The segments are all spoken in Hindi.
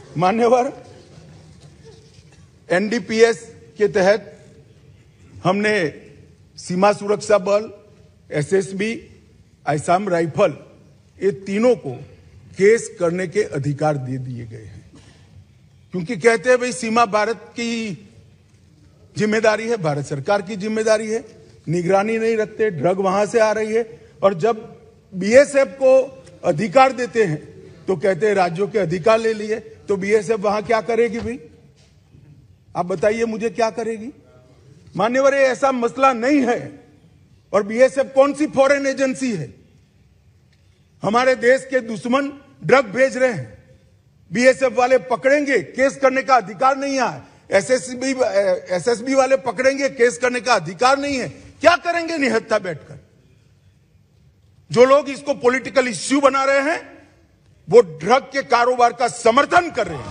मान्यवर, एनडीपीएस के तहत हमने सीमा सुरक्षा बल, एसएसबी, असम राइफल, ये तीनों को केस करने के अधिकार दे दिए गए हैं, क्योंकि कहते हैं भाई सीमा भारत की जिम्मेदारी है, भारत सरकार की जिम्मेदारी है, निगरानी नहीं रखते, ड्रग वहां से आ रही है। और जब बीएसएफ को अधिकार देते हैं तो कहते हैं राज्यों के अधिकार ले लिए, तो बीएसएफ वहां क्या करेगी भाई? आप बताइए मुझे, क्या करेगी? मान्यवर, ये ऐसा मसला नहीं है। और बीएसएफ कौन सी फॉरेन एजेंसी है? हमारे देश के दुश्मन ड्रग भेज रहे हैं, बीएसएफ वाले पकड़ेंगे, केस करने का अधिकार नहीं है। एसएसबी वाले पकड़ेंगे, केस करने का अधिकार नहीं है। क्या करेंगे निहत्था बैठकर? जो लोग इसको पॉलिटिकल इश्यू बना रहे हैं वो ड्रग के कारोबार का समर्थन कर रहे हैं।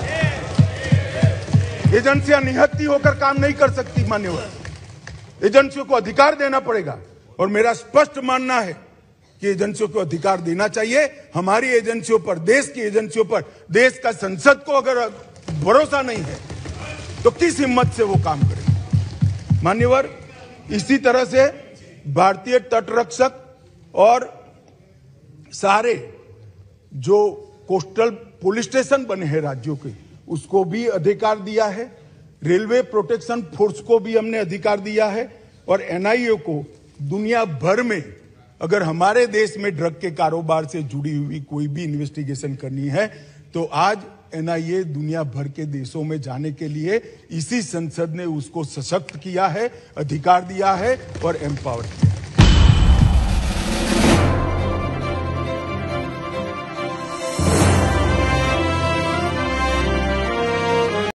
एजेंसियां निहत्थी होकर काम नहीं कर सकती मान्यवर, एजेंसियों को अधिकार देना पड़ेगा। और मेरा स्पष्ट मानना है कि एजेंसियों को अधिकार देना चाहिए। हमारी एजेंसियों पर, देश की एजेंसियों पर, देश का संसद को अगर भरोसा नहीं है तो किस हिम्मत से वो काम करें? मान्यवर, इसी तरह से भारतीय तटरक्षक और सारे जो कोस्टल पुलिस स्टेशन बने हैं राज्यों के, उसको भी अधिकार दिया है। रेलवे प्रोटेक्शन फोर्स को भी हमने अधिकार दिया है। और एनआईए को दुनिया भर में अगर हमारे देश में ड्रग के कारोबार से जुड़ी हुई कोई भी इन्वेस्टिगेशन करनी है तो आज एनआईए दुनिया भर के देशों में जाने के लिए इसी संसद ने उसको सशक्त किया है, अधिकार दिया है और एम्पावर किया।